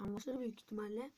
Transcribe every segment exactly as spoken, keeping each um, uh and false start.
başları büyük ihtimalle.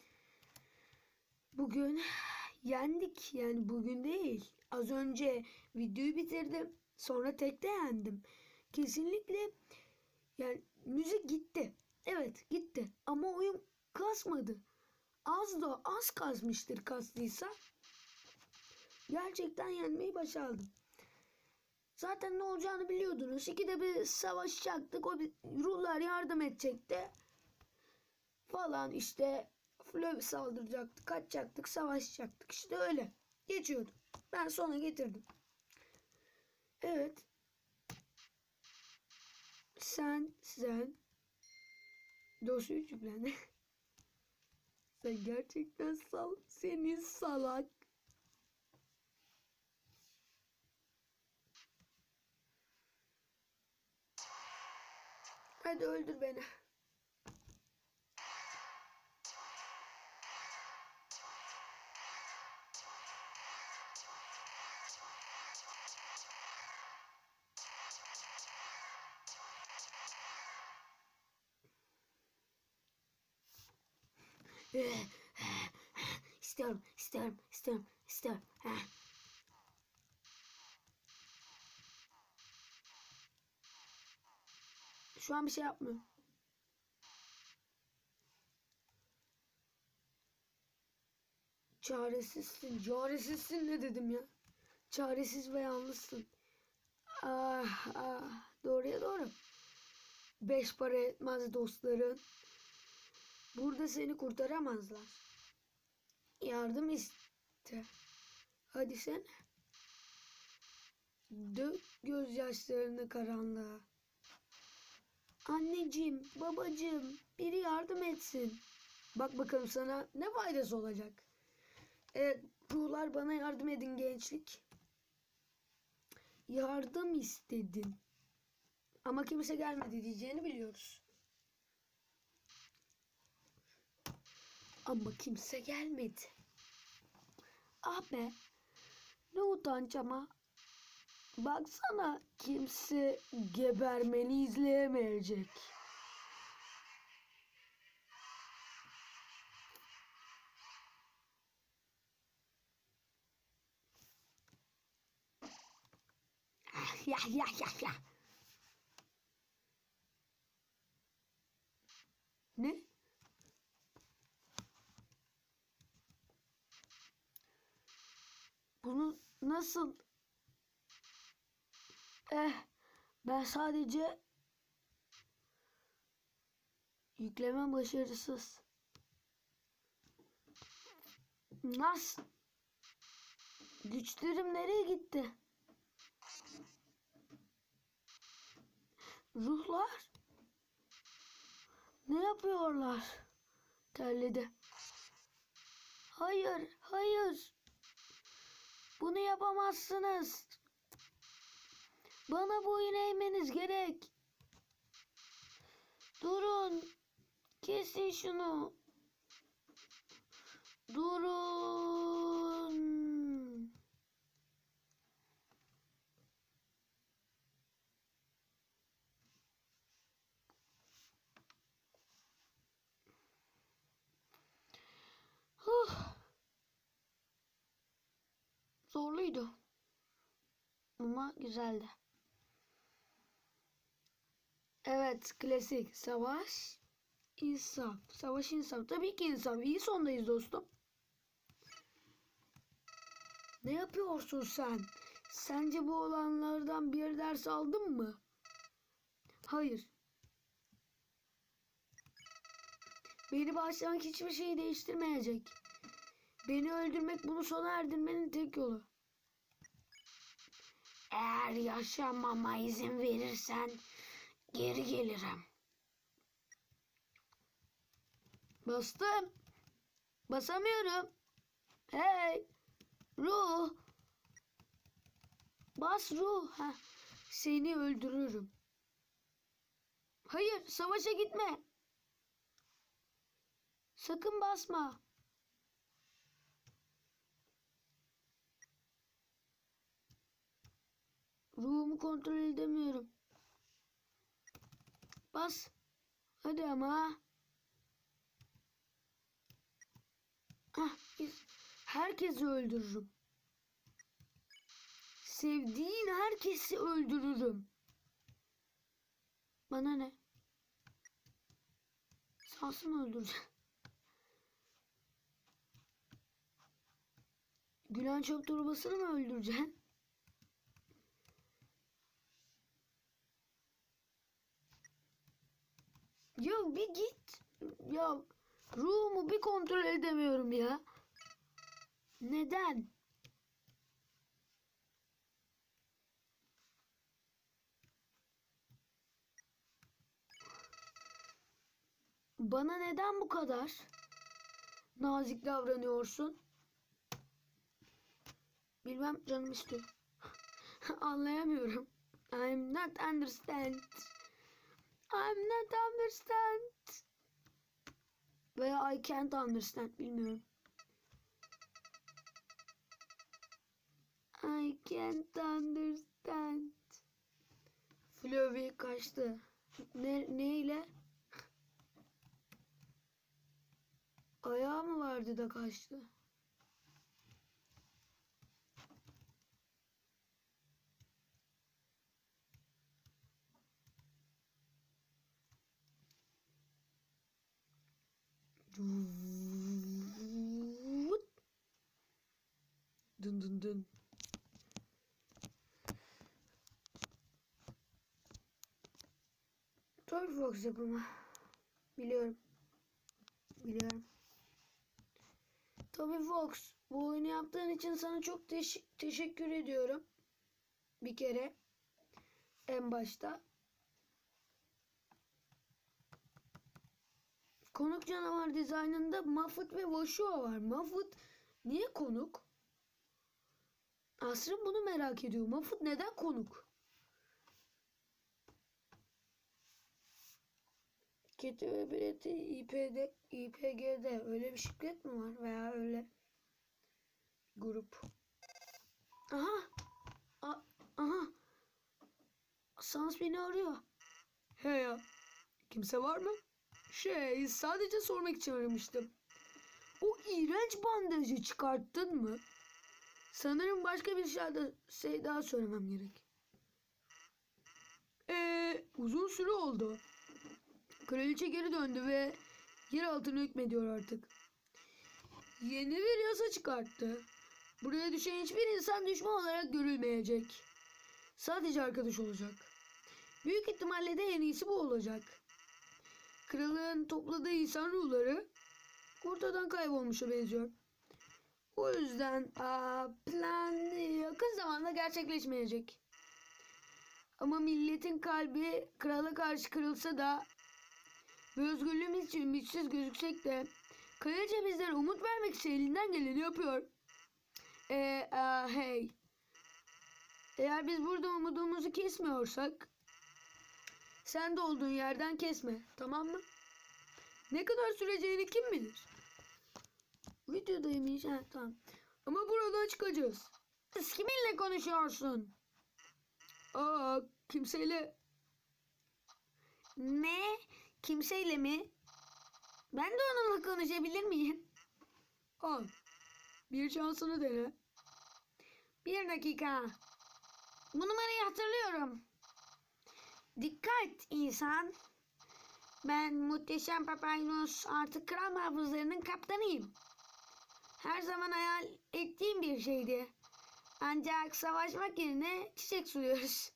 Bugün yendik. Yani bugün değil. Az önce videoyu bitirdim. Sonra tekte yendim. Kesinlikle yani müzik gitti. Evet gitti. Ama oyun kasmadı. Az da az kasmıştır kastıysa. Gerçekten yenmeyi başardım. Zaten ne olacağını biliyordunuz. İkide bir savaşacaktık. O bir, ruhlar yardım edecekti. Falan işte. Flöv saldıracaktı. Kaçacaktık. Savaşacaktık. İşte öyle. Geçiyordu. Ben sona getirdim. Evet. Sen sen dosyayı yüklendi. Sen gerçekten sal. Senin salak. Hadi öldür beni. İstiyorum, istiyorum, istiyorum, istiyorum. Şu an bir şey yapmıyor. Çaresizsin, çaresizsin ne dedim ya? Çaresiz ve yalnızsın. Ah, ah, doğruya doğru. Beş para etmez dostların. Burada seni kurtaramazlar. Yardım iste. Hadi sen. Dök gözyaşlarını karanlığa. Anneciğim, babacığım, biri yardım etsin. Bak bakalım sana ne faydası olacak. Evet, ruhlar bana yardım edin gençlik. Yardım istedin. Ama kimse gelmedi diyeceğini biliyoruz. Ama kimse gelmedi. Ah be. Ne utanç ama. Baksana kimse gebermeni izleyemeyecek. Ah, ya ya ya ya. Ne? Bunu nasıl? Eh, ben sadece yükleme başarısız. Nasıl? Güçlerim nereye gitti? Ruhlar? Ne yapıyorlar? Terledi. Hayır, hayır. Bunu yapamazsınız. Bana boyun eğmeniz gerek. Durun. Kesin şunu. Durun. Huh. Zorluydu. Ama güzeldi. Evet, klasik savaş, insaf. Savaş, insaf. Tabii ki insaf. İyi sondayız dostum. Ne yapıyorsun sen? Sence bu olanlardan bir ders aldın mı? Hayır. Beni bağışlamak hiçbir şeyi değiştirmeyecek. Beni öldürmek bunu sona erdirmenin tek yolu. Eğer yaşamama izin verirsen geri gelirim. Bastım. Basamıyorum. Hey. Ruh. Bas ruh. Heh. Seni öldürürüm. Hayır, savaşa gitme. Sakın basma. Ruhumu kontrol edemiyorum. Bas. Hadi ama. Ah, herkesi öldürürüm. Sevdiğin herkesi öldürürüm. Bana ne? Sansı mı öldüreceğim? Gülen çöp torbasını mı öldüreceksin? Ya bir git. Ya ruhumu bir kontrol edemiyorum ya. Neden? Bana neden bu kadar nazik davranıyorsun? Bilmem, canım istiyor. Anlayamıyorum. I'm not understand. I'm not understand. Veya I can't understand, bilmiyorum. I can't understand. Flovey kaçtı. Ne, neyle? Ayağı mı vardı da kaçtı? Dın dın dın. Toy Fox yapımı. Biliyorum. Biliyorum. Toby Fox, bu oyunu yaptığın için sana çok teş teşekkür ediyorum. Bir kere. En başta. Konuk canavar dizaynında Muffet ve Woshua var. Muffet niye konuk? Asrın bunu merak ediyor. Muffet neden konuk? Keti ve bileti İ P D, İ P G'de öyle bir şirket mi var veya öyle grup? Aha, A aha, Sans beni arıyor. He ya, kimse var mı? Şey, sadece sormak için aramıştım. O iğrenç bandajı çıkarttın mı? Sanırım başka bir şey daha, şey daha söylemem gerek. Eee, uzun süre oldu. Kraliçe geri döndü ve yer altına hükmediyor artık. Yeni bir yasa çıkarttı. Buraya düşen hiçbir insan düşman olarak görülmeyecek. Sadece arkadaş olacak. Büyük ihtimalle de en iyisi bu olacak. Kralın topladığı insan ruhları ortadan kaybolmuşa benziyor. O yüzden aa, plan yakın zamanda gerçekleşmeyecek. Ama milletin kalbi krala karşı kırılsa da ve özgürlüğümüz için ümitsiz gözüksek de kraliçe bizlere umut vermek için elinden geleni yapıyor. Eee hey. Eğer biz burada umudumuzu kesmiyorsak sen de olduğun yerden kesme, tamam mı? Ne kadar süreceğini kim bilir? Videodayım, ha, tamam. Ama buradan çıkacağız. Siz kiminle konuşuyorsun? Aa, kimseyle. Ne? Kimseyle mi? Ben de onunla konuşabilir miyim? Al. Bir şansını dene. Bir dakika. Bu numarayı hatırlıyorum. Dikkat insan. Ben muhteşem Papyrus, artık kral muhafızlarının kaptanıyım. Her zaman hayal ettiğim bir şeydi. Ancak savaşmak yerine çiçek suluyoruz.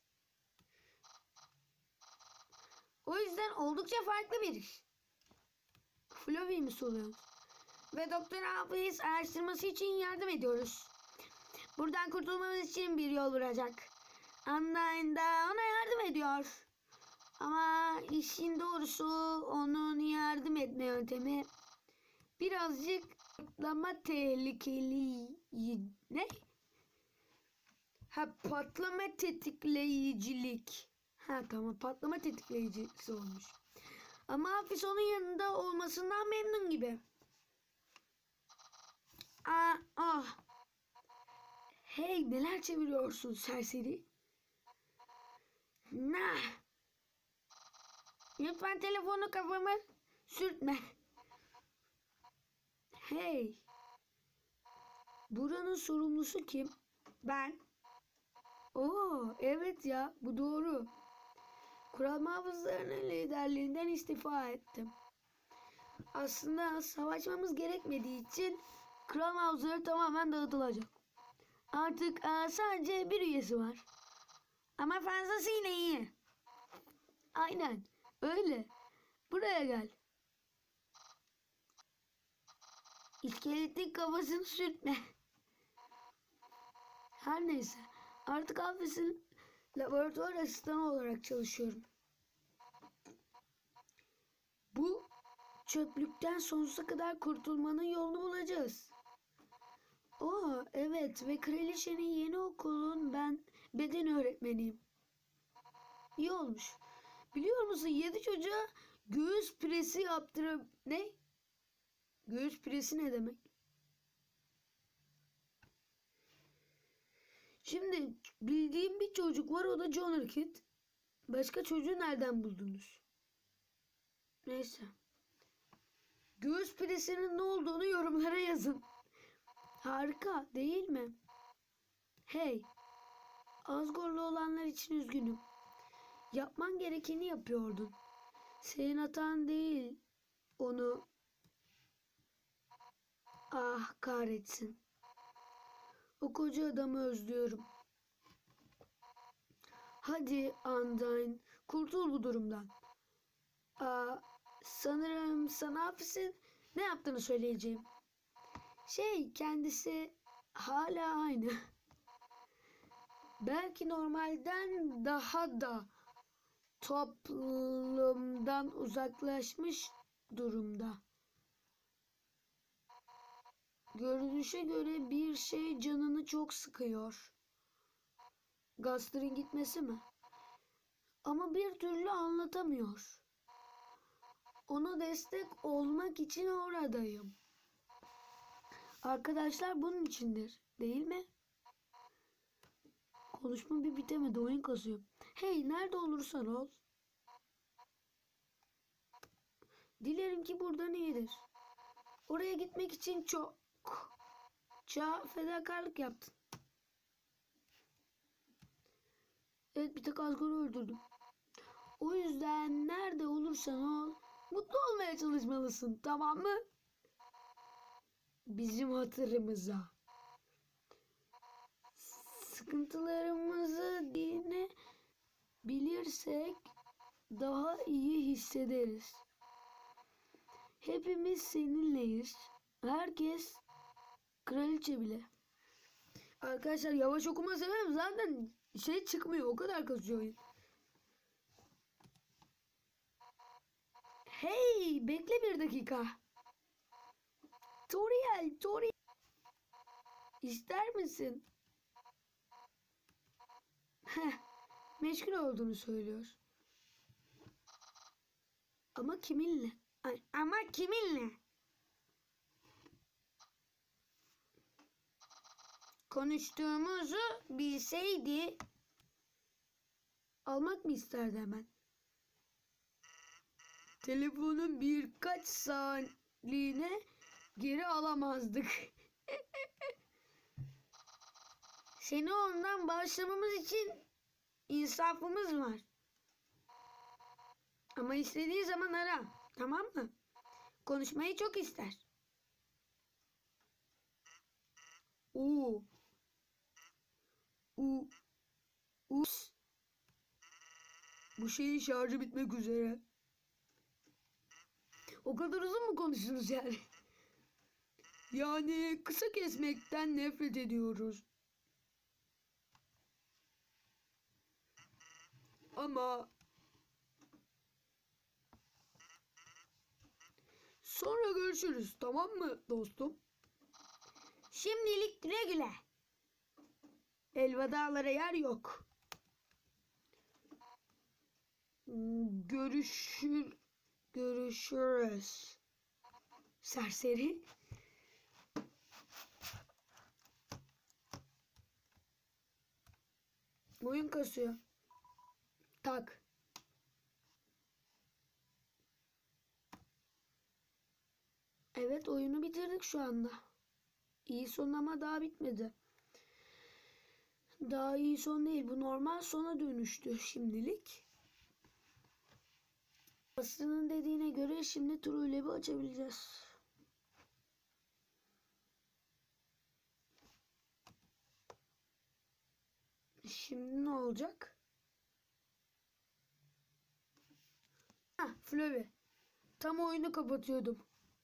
O yüzden oldukça farklı bir iş. Flovey mi suluyoruz? Ve Doktor Alphys araştırması için yardım ediyoruz. Buradan kurtulmamız için bir yol bulacak. Undyne da ona yardım ediyor. Ama işin doğrusu onun yardım etme yöntemi birazcık patlama tehlikeli. Ne? Ha, patlama tetikleyicilik. Ha tamam, patlama tetikleyicisi olmuş. Ama Hafiz onun yanında olmasından memnun gibi. Aa, ah. Hey, neler çeviriyorsun serseri? Nah. Lütfen telefonu kafama sürtme. Hey. Buranın sorumlusu kim? Ben. Oo, evet ya, bu doğru. Kural muhafızlarının liderliğinden istifa ettim. Aslında savaşmamız gerekmediği için kural muhafızları tamamen dağıtılacak. Artık aa, sadece bir üyesi var. Ama fazlasıyla iyi. Aynen öyle. Buraya gel. İskeletin kafasını sürtme. Her neyse. Artık Alfis'in laboratuvar asistanı olarak çalışıyorum. Bu çöplükten sonsuza kadar kurtulmanın yolunu bulacağız. Oo, evet, ve kraliçenin yeni okulun ben beden öğretmeniyim. İyi olmuş. Biliyor musun, yedi çocuğa göğüs presi yaptırıp... Ne? Göğüs presi ne demek? Şimdi bildiğim bir çocuk var, o da John Kid. Başka çocuğu nereden buldunuz? Neyse. Göğüs presinin ne olduğunu yorumlara yazın. Harika değil mi? Hey, Asgor'lu olanlar için üzgünüm. Yapman gerekeni yapıyordun. Senin hatan değil. Onu... Ah kahretsin. O koca adamı özlüyorum. Hadi Undyne, kurtul bu durumdan. Aa, sanırım sana Hafiz'in ne yaptığını söyleyeceğim. Şey, kendisi hala aynı. Belki normalden daha da toplumdan uzaklaşmış durumda. Görünüşe göre bir şey canını çok sıkıyor. Gaster'in gitmesi mi? Ama bir türlü anlatamıyor. Ona destek olmak için oradayım. Arkadaşlar bunun içindir, değil mi? Konuşma bir bitemedi, oyun kasıyor. Hey, nerede olursan ol. Dilerim ki buradan iyidir. Oraya gitmek için çok ça fedakarlık yaptın. Evet, bir tek Asgor'u öldürdüm. O yüzden nerede olursan ol, mutlu olmaya çalışmalısın, tamam mı? Bizim hatırımıza. Sıkıntılarımızı dine bilirsek daha iyi hissederiz. Hepimiz seninleyiz. Herkes, kraliçe bile. Arkadaşlar yavaş okuma severim, zaten şey çıkmıyor, o kadar kasıyor oyun. Hey, bekle bir dakika. Toriel, Toriel. İster misin? Heh, meşgul olduğunu söylüyor. Ama kiminle? Ay, Ama kiminle? Konuştuğumuzu bilseydi. Almak mı isterdi hemen? Telefonun birkaç saatliğine geri alamazdık. Seni ondan bağışlamamız için insafımız var. Ama istediği zaman ara. Tamam mı? Konuşmayı çok ister. Oo. U. Us. Bu şeyin şarjı bitmek üzere. O kadar uzun mu konuştunuz yani? Yani kısa kesmekten nefret ediyoruz. Ama sonra görüşürüz, tamam mı dostum? Şimdilik güle güle. Elvedalara yer yok. Görüşür görüşürüz. Serseri. Oyun kasıyor. Tak. Evet, oyunu bitirdik şu anda. İyi son ama daha bitmedi. Daha iyi son değil. Bu normal sona dönüştü şimdilik. Aslı'nın dediğine göre şimdi True Lab'i açabileceğiz. Şimdi ne olacak? Heh, Flurry. Tam oyunu kapatıyordum.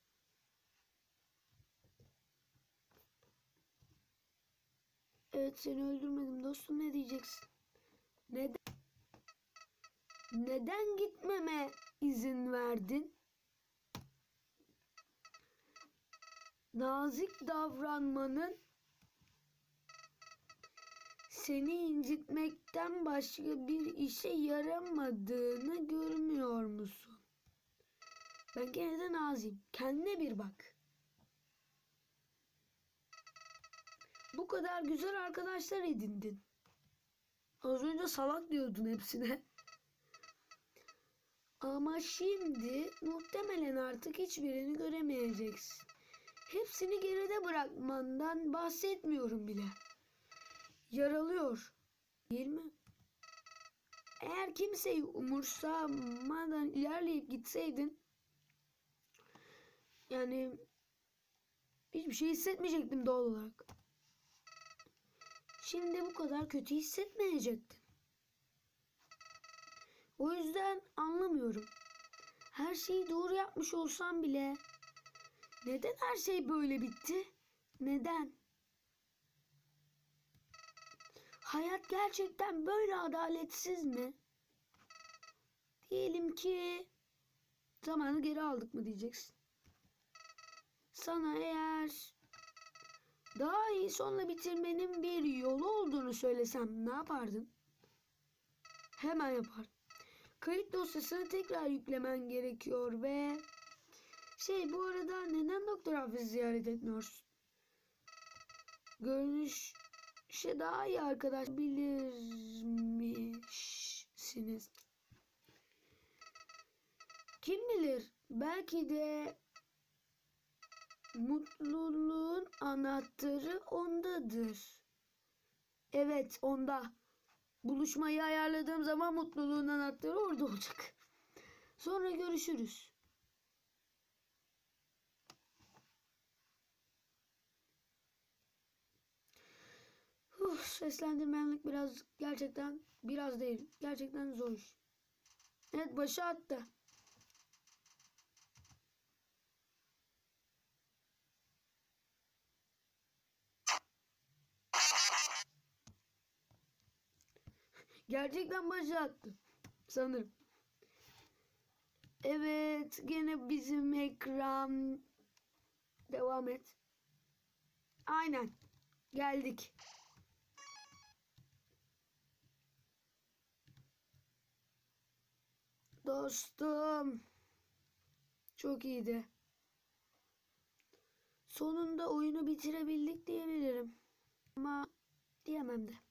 Evet, seni öldürmedim dostum, ne diyeceksin? Neden? Neden gitmeme izin verdin? Nazik davranmanın seni incitmekten başka bir işe yaramadığını görmüyor musun? Ben gene de naziyim. Kendine bir bak. Bu kadar güzel arkadaşlar edindin. Az önce salak diyordun hepsine. Ama şimdi muhtemelen artık hiçbirini göremeyeceksin. Hepsini geride bırakmandan bahsetmiyorum bile. Yaralıyor, değil mi? Eğer kimseyi umursamadan ilerleyip gitseydin, yani hiçbir şey hissetmeyecektim doğal olarak. Şimdi bu kadar kötü hissetmeyecektin. O yüzden anlamıyorum. Her şeyi doğru yapmış olsam bile neden her şey böyle bitti? Neden? Hayat gerçekten böyle adaletsiz mi? Diyelim ki zamanı geri aldık mı diyeceksin. Sana eğer daha iyi sonla bitirmenin bir yolu olduğunu söylesem ne yapardın? Hemen yapar. Kayıt dosyasını tekrar yüklemen gerekiyor ve şey, bu arada neden Doktor Hafiz'i ziyaret etmiyorsun? Görünüşe daha iyi arkadaş bilirmişsiniz. Kim bilir, belki de mutluluğun anahtarı ondadır. Evet, onda. Buluşmayı ayarladığım zaman mutluluğun anahtarı orada olacak. Sonra görüşürüz. Uf, seslendirmenlik biraz, gerçekten biraz değil. Gerçekten zor iş. Evet, başı attı. Gerçekten başı attı. Sanırım. Evet, gene bizim ekran. Devam et. Aynen. Geldik. Dostum. Çok iyiydi. Sonunda oyunu bitirebildik diyebilirim. Ama diyemem de.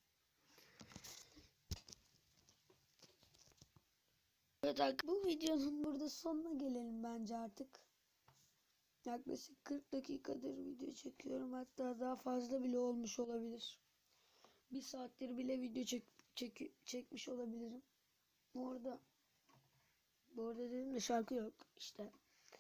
Evet, bu videonun burada sonuna gelelim bence artık. Yaklaşık kırk dakikadır video çekiyorum. Hatta daha fazla bile olmuş olabilir. Bir saattir bile video çek, çek, çekmiş olabilirim. Bu arada bu arada dedim de şarkı yok işte.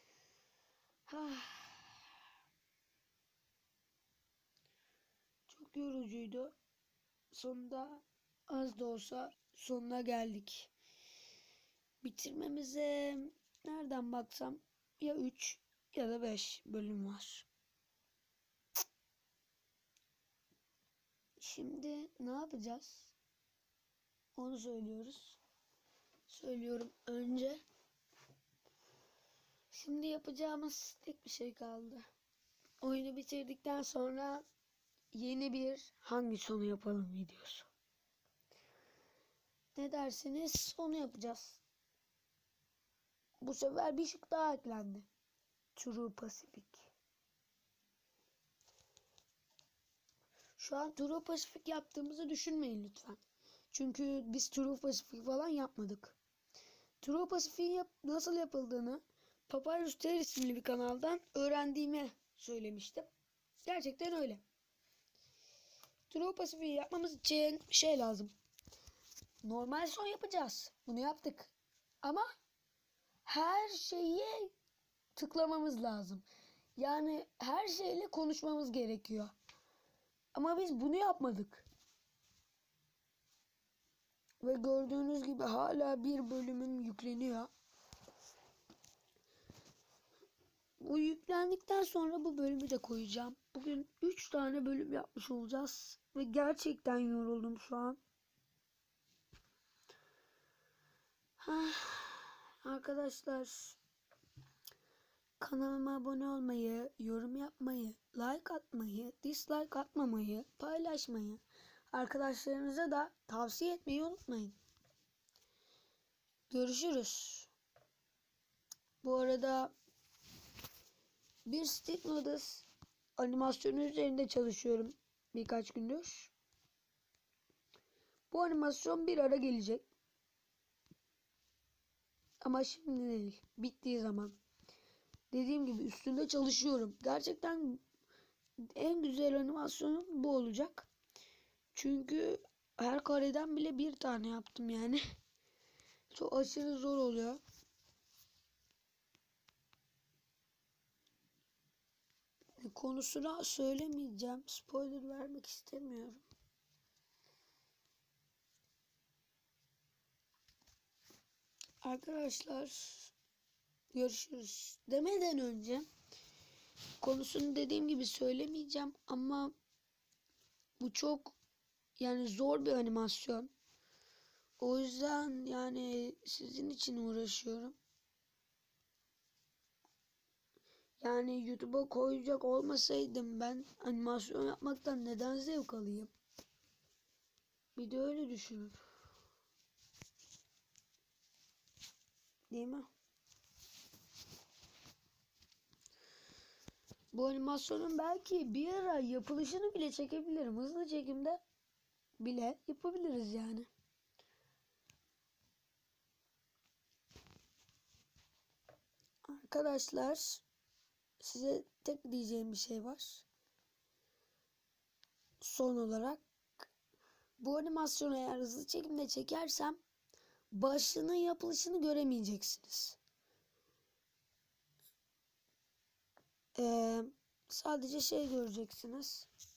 Çok yorucuydu. Sonunda az da olsa sonuna geldik. Bitirmemize nereden baksam ya üç ya da beş bölüm var. Şimdi ne yapacağız? Onu söylüyoruz. Söylüyorum önce. Şimdi yapacağımız tek bir şey kaldı. Oyunu bitirdikten sonra yeni bir hangi sonu yapalım videosu. Ne dersiniz? Onu yapacağız. Bu sefer bir şık daha eklendi. True Pacific. Şu an True Pacific yaptığımızı düşünmeyin lütfen. Çünkü biz True Pacific falan yapmadık. True Pacific'in yap nasıl yapıldığını Papyrus Tale isimli bir kanaldan öğrendiğimi söylemiştim. Gerçekten öyle. True Pasifik'i yapmamız için şey lazım. Normal son yapacağız. Bunu yaptık. Ama her şeyi tıklamamız lazım. Yani her şeyle konuşmamız gerekiyor. Ama biz bunu yapmadık. Ve gördüğünüz gibi hala bir bölümüm yükleniyor. Bu yüklendikten sonra bu bölümü de koyacağım. Bugün üç tane bölüm yapmış olacağız. Ve gerçekten yoruldum şu an. Arkadaşlar, kanalıma abone olmayı, yorum yapmayı, like atmayı, dislike atmamayı, paylaşmayı, arkadaşlarınıza da tavsiye etmeyi unutmayın. Görüşürüz. Bu arada bir Stick Noodles animasyonu üzerinde çalışıyorum birkaç gündür. Bu animasyon bir ara gelecek. Ama şimdi değil. Bittiği zaman. Dediğim gibi üstünde çalışıyorum. Gerçekten en güzel animasyonum bu olacak. Çünkü her kareden bile bir tane yaptım yani. Çok aşırı zor oluyor. Konusunu söylemeyeceğim. Spoiler vermek istemiyorum. Arkadaşlar, görüşürüz demeden önce konusunu dediğim gibi söylemeyeceğim ama bu çok yani zor bir animasyon. O yüzden yani sizin için uğraşıyorum. Yani YouTube'a koyacak olmasaydım ben animasyon yapmaktan neden zevk alayım? Bir de öyle düşünün. Değil mi? Bu animasyonun belki bir ara yapılışını bile çekebilirim. Hızlı çekimde bile yapabiliriz yani. Arkadaşlar, size tek diyeceğim bir şey var. Son olarak bu animasyonu eğer hızlı çekimde çekersem başının yapılışını göremeyeceksiniz. Ee, sadece şey göreceksiniz.